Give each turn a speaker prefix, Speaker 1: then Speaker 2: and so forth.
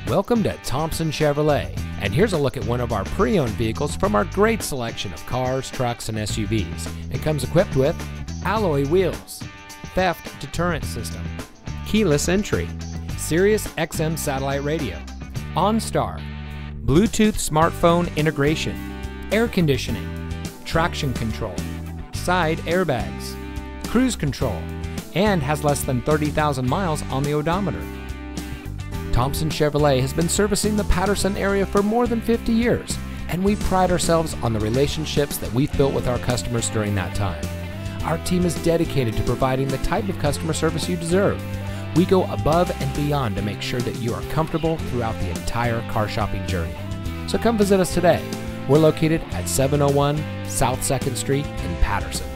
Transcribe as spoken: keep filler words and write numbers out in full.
Speaker 1: Welcome to Thompson Chevrolet, and here's a look at one of our pre-owned vehicles from our great selection of cars, trucks, and S U Vs. It comes equipped with alloy wheels, theft deterrent system, keyless entry, Sirius X M satellite radio, OnStar, Bluetooth smartphone integration, air conditioning, traction control, side airbags, cruise control, and has less than thirty thousand miles on the odometer. Thompson Chevrolet has been servicing the Patterson area for more than fifty years, and we pride ourselves on the relationships that we've built with our customers during that time. Our team is dedicated to providing the type of customer service you deserve. We go above and beyond to make sure that you are comfortable throughout the entire car shopping journey. So come visit us today. We're located at seven oh one South second Street in Patterson.